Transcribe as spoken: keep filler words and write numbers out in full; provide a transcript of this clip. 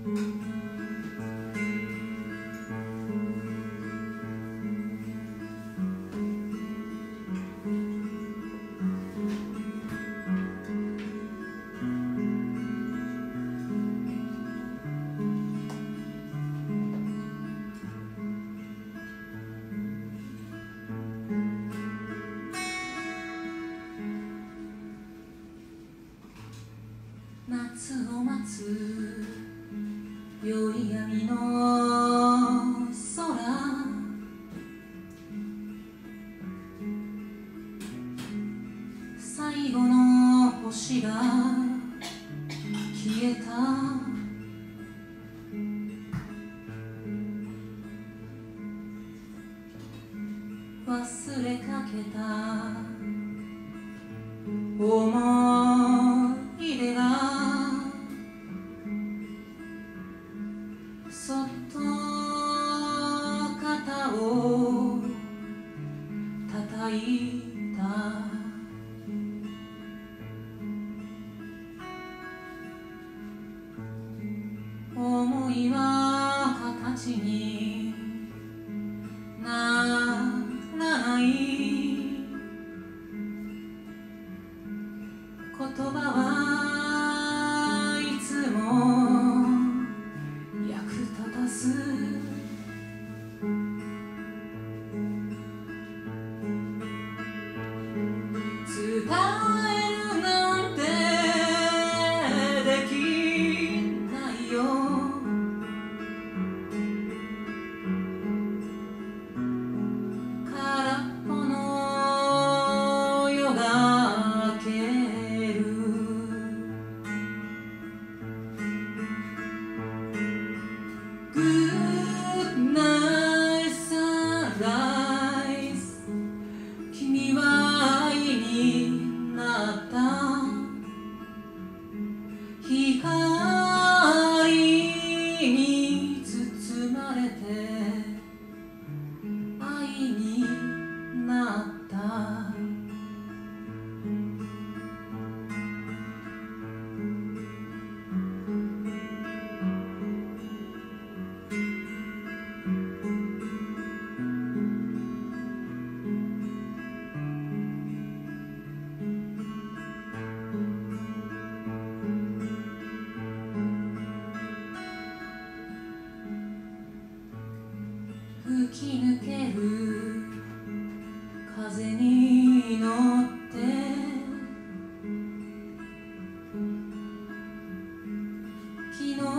夏を待つ宵闇の空、最後の星が消えた。忘れかけた思い出がそっと肩を叩いた。思いは形にならない、言葉はいつも役立たず。伝えるなんてできないよ。空っぽの夜が明ける。Good night sunrise、 君は愛になった。光に包まれて愛になった。吹き抜ける風に乗って昨日